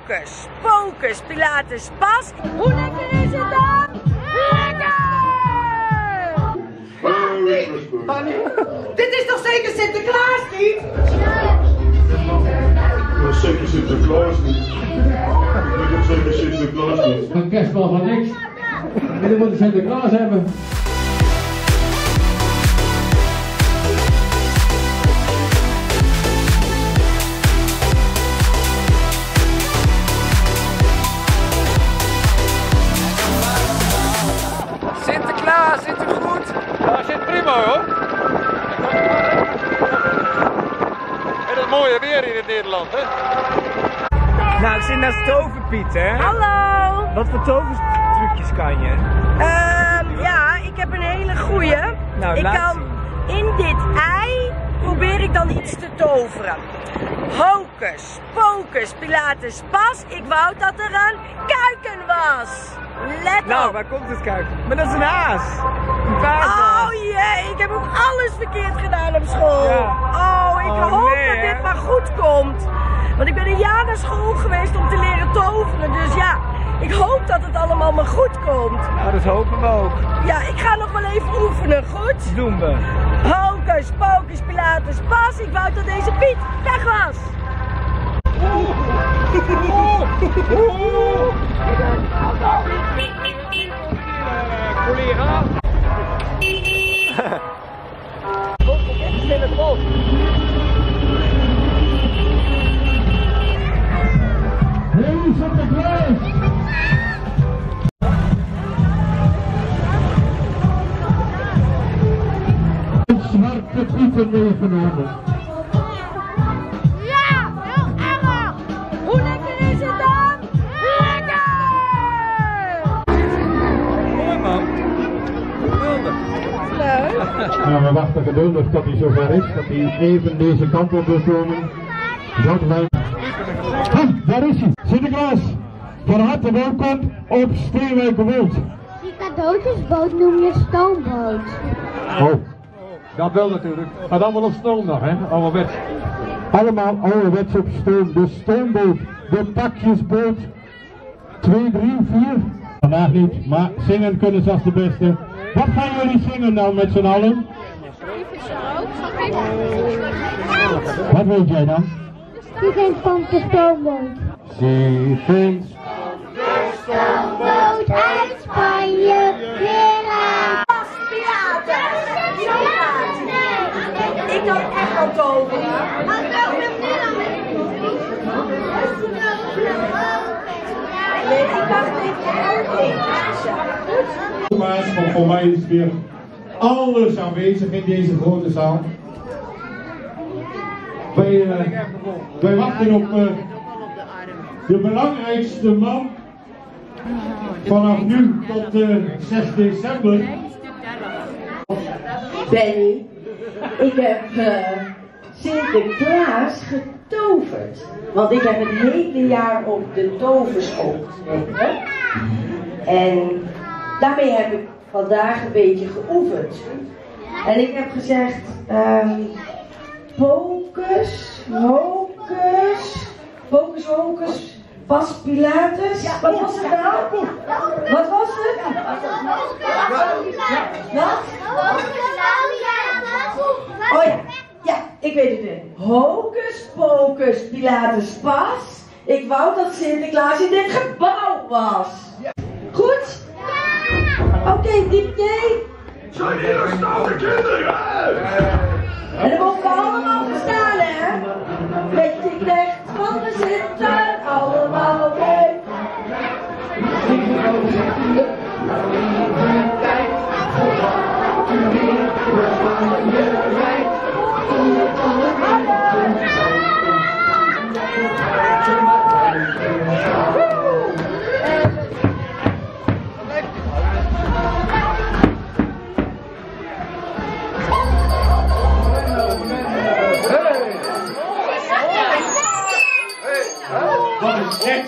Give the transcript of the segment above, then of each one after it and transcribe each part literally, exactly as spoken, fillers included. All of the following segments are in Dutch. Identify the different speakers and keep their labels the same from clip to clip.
Speaker 1: Hocus Pocus Pilatus Pas. Hoe lekker is het dan? Lekker! Dit is toch zeker Sinterklaas niet?
Speaker 2: Dat is zeker Sinterklaas niet. Dit is zeker Sinterklaas niet.
Speaker 3: Een kerstbal van niks. Jullie moeten Sinterklaas hebben.
Speaker 4: Sinterklaas, zit u goed? Ja, zit prima hoor. En dat mooie weer hier in Nederland, hè?
Speaker 5: Nou, ik zit naast Toverpiet, hè?
Speaker 1: Hallo!
Speaker 5: Wat voor tovertrucjes kan je?
Speaker 1: Um, ja, ik heb een hele goeie.
Speaker 5: Nou,
Speaker 1: ik
Speaker 5: laat
Speaker 1: kan
Speaker 5: zien.
Speaker 1: in dit ei probeer ik dan iets te toveren. Hocus Pocus Pilatus Pas. Ik wou dat er een kuiken was. Let
Speaker 5: Nou,
Speaker 1: op.
Speaker 5: waar komt het kuiken? Maar dat is een haas. Een paardhaas.
Speaker 1: Oh jee, ik heb ook alles verkeerd gedaan op school.
Speaker 5: Ja.
Speaker 1: Oh, ik
Speaker 5: Oh,
Speaker 1: hoop
Speaker 5: nee,
Speaker 1: dat
Speaker 5: hè?
Speaker 1: dit maar goed komt. Want ik ben een jaar naar school geweest om te leren toveren. Dus ja, ik hoop dat het allemaal maar goed komt.
Speaker 5: Nou, dat hopen we ook.
Speaker 1: Ja, ik ga nog wel even oefenen, goed?
Speaker 5: Doen we.
Speaker 1: Hocus Pocus Pilatus Pas. Ik wou dat deze Piet weg was.
Speaker 4: Collega.
Speaker 3: Hey Sinterklaas! Een zwarte pieten meegenomen.
Speaker 1: Ja, heel erg. Hoe lekker is het dan? Lekker!
Speaker 5: Mooi man. Geweldig.
Speaker 1: Leuk.
Speaker 3: Nou, we wachten geduldig tot hij zover is, dat hij even deze kant op wil komen. Zouden wij... Ah, daar is hij! Sinterklaas! Van harte welkom op Steenwijkerwold.
Speaker 6: Die cadeautjesboot noem je stoomboot.
Speaker 3: Oh,
Speaker 4: Dat wel natuurlijk. Gaat allemaal op stoom nog, hè? Ouderwets.
Speaker 3: allemaal ouderwets op stoom. De stoomboot, de pakjesboot. twee, drie, vier. Vandaag niet, maar zingen kunnen ze als de beste. Wat gaan jullie zingen nou met z'n allen? Wat weet jij dan?
Speaker 6: Die komt de stoomboot.
Speaker 3: Zee vindt
Speaker 6: De stoomboot uit Spanje weer aan.
Speaker 1: Ik kan echt wel toveren. Nee, ik mag het even goed?
Speaker 3: Maar voor mij is weer alles aanwezig in deze grote zaal. Wij, uh, wij wachten op uh, de belangrijkste man vanaf nu tot uh, zes december.
Speaker 7: Benny, ik heb uh, Sinterklaas getoverd. Want ik heb het hele jaar op de toverschool gezeten. En daarmee heb ik vandaag een beetje geoefend. En ik heb gezegd, um, Pocus, Hocus, Pocus, Hocus, Pas Pilatus. Wat was het nou? Wat was het? Wat? Oh ja, ja, ik weet het weer. Hocus Pocus Pilatus Pas. Ik wou dat Sinterklaas in dit gebouw was. Goed? Oké, okay, diepje.
Speaker 2: Zijn hier stoute kinderen?
Speaker 7: En dan mogen we allemaal verstaan, hè? Weet je echt, want we zitten allemaal mee.
Speaker 2: Dat is net.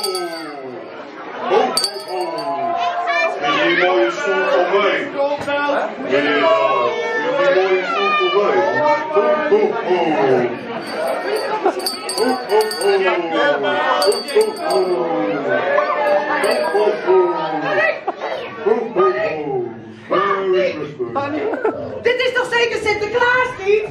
Speaker 2: Is die mooie stoel voorbij? Ja, is die mooie stoel voorbij? Ho, ho, ho.
Speaker 7: Dit is toch zeker Sinterklaas niet?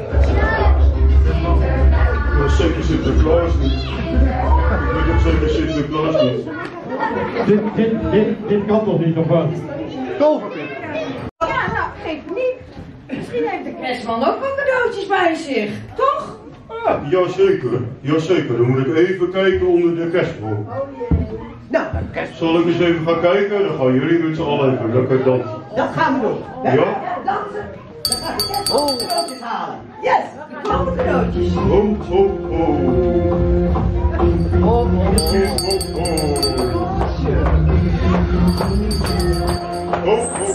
Speaker 2: Dat is zeker Sinterklaas niet. Ik weet toch zeker Sinterklaas niet.
Speaker 3: Dit, dit, dit, dit kan toch niet, of wat?
Speaker 5: Toverpit.
Speaker 7: Ja, nou, geef niet. Misschien heeft de kerstman ook wel cadeautjes bij zich, toch?
Speaker 2: Ah, jazeker, jazeker. Dan moet ik even kijken onder de kerstboom.
Speaker 7: Nou,
Speaker 2: Zal ik eens even gaan kijken? Dan gaan jullie met z'n allen even lekker dansen.
Speaker 7: dat gaan we doen.
Speaker 2: Ja?
Speaker 7: Dansen. Dan gaan we kerstcadeautjes halen. Yes, er komen cadeautjes.
Speaker 2: Ho, ho, ho. Ho, ho, ho. Ho, ho.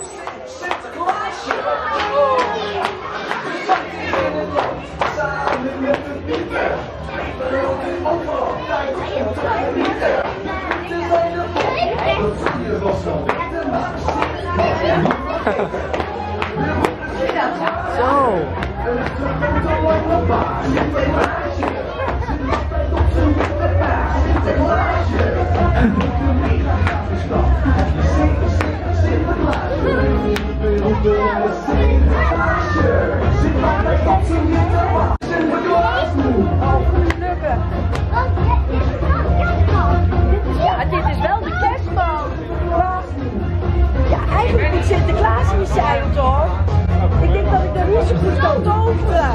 Speaker 1: Ja, dit is wel de kerstman. Ja, eigenlijk moet Sinterklaas niet zijn, toch? Ik denk dat ik daar niet zo goed kan toveren.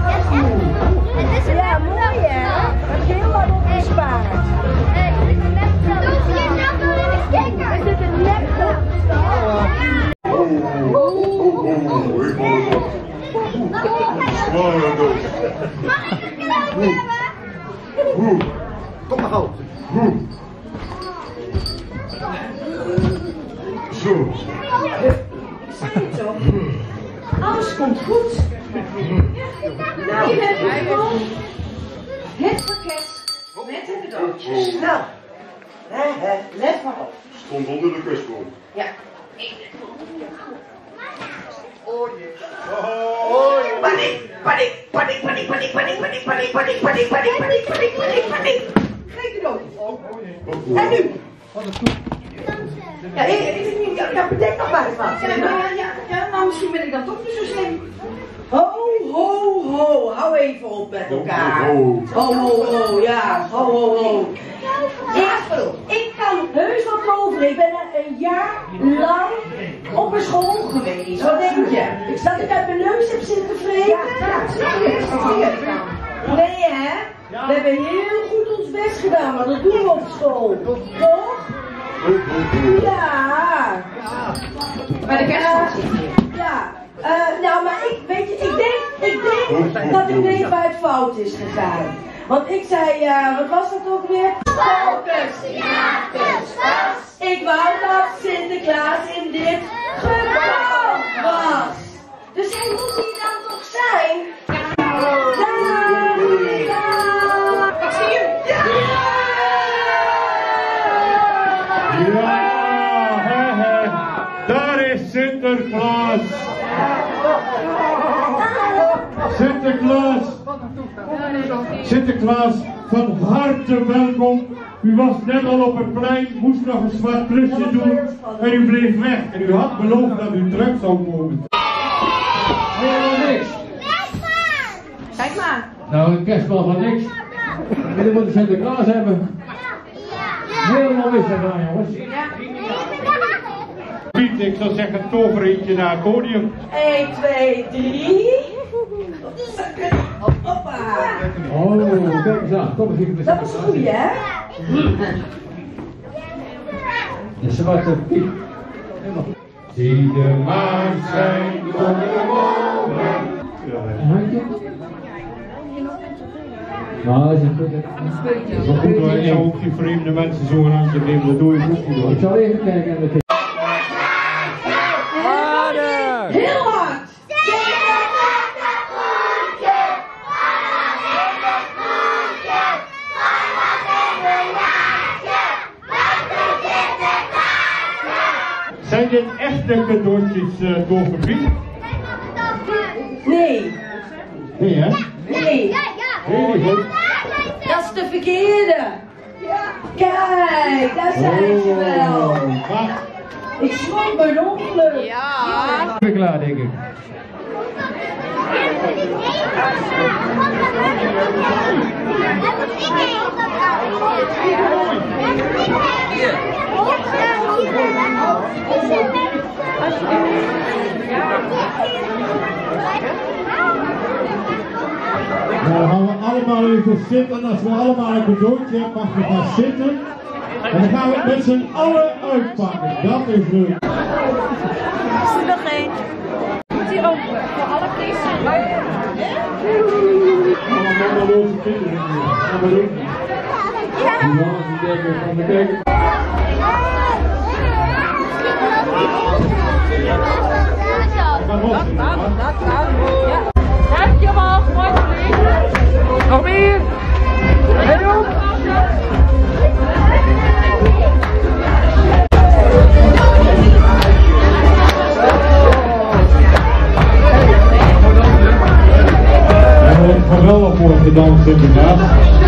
Speaker 1: Ja, mooi hè? Heb je heel lang opgespaard. Is dit een laptop?
Speaker 2: Oh, oh, oh, ik word het op. Zware dood. Oeh.
Speaker 5: Kom maar gauw.
Speaker 2: Oeh. Zo.
Speaker 7: Alles komt goed. Nou, je bent gewoon het pakket met de cadeautjes. Nou, hè, hè, let maar op.
Speaker 2: Stond onder de kerstboom.
Speaker 7: Ja.
Speaker 2: Oh,
Speaker 7: Paniek, paniek, paniek, paniek, paniek, paniek, paniek, paniek, paniek, paniek, paniek, paniek, paniek, paniek, paniek. Geen cadeautjes. En nu? Ja, ik, ik, ik, ja, ja, bedenk nog maar eens wat. Ja, ja, ja, ja, nou misschien ben ik dan toch niet zo slim. Ho, ho, ho, hou even op met elkaar.
Speaker 2: Ho,
Speaker 7: Ho, ho, ho, ja, ho, ho, ho. Ik, ik kan heus wat toveren. Ik ben er een jaar lang op een school geweest. Wat denk je? Ik zat ik uit mijn neus heb zitten vreten? Nee hè? We hebben heel goed ons best gedaan, maar dat doen we op school. Toch? Ja. Maar de kerstman zit hier. Ja. Uh, nou, maar ik, weet je, ik denk, ik denk dat ik weet waar het fout is gegaan. Want ik zei, uh, wat was dat ook weer? Focus, pilates, pas. Ik wou dat Sinterklaas in dit gebouw was. Dus hij moet hier dan toch zijn? Ja. Ja. Ik zie hem. Ja.
Speaker 3: Ja, he, he. Daar is Sinterklaas. Sinterklaas. Sinterklaas, van harte welkom. U was net al op het plein, moest nog een zwart klusje doen en u bleef weg. En u had beloofd dat u terug zou komen. Helemaal niks.
Speaker 7: Kijk maar.
Speaker 3: Nou, een kerstbal van niks. Jullie moeten Sinterklaas hebben. Helemaal mis ervan, jongens. Piet, ik zou zeggen, tover eentje naar het podium.
Speaker 7: één, twee, drie. Hoppa.
Speaker 3: Oh, kijk eens aan. Kom eens even.
Speaker 7: Dat was een goeie, hè?
Speaker 3: De zwarte Piet. Zie de maan schijnt onder de bomen. Een handje? Nou, is het goed, hè? Dat is wel goed hoor. Ik zou ook die vreemde mensen zo een handje geven, dat doe je goed niet hoor. Ik zal even kijken naar de kind.
Speaker 7: Heel hard!
Speaker 3: Zijn dit echte cadeautjes, uh, Toverpiet?
Speaker 7: Nee.
Speaker 3: Nee, hè?
Speaker 7: Nee.
Speaker 3: Heel goed.
Speaker 7: was de verkeerde. Kijk, daar zijn ze wel. Ik schrok me ongeluk.
Speaker 8: Ja. Ik ben klaar, denk ik.
Speaker 3: Nou, dan gaan we allemaal even zitten. Als we allemaal een cadeautje hebben, mag je gaan zitten. En dan gaan we het met z'n allen uitpakken. Dat is leuk.
Speaker 1: Is er nog één? Moet die open voor alle kisten?
Speaker 3: Allemaal loze kinderen. Dat gaan we doen.
Speaker 1: Ja.
Speaker 3: Die jongens die denken van de kijken.
Speaker 1: Dankjewel, mooi verliefd.
Speaker 4: Nog meer? Hey, op.
Speaker 3: We hebben er geweldig voor gedanst inderdaad.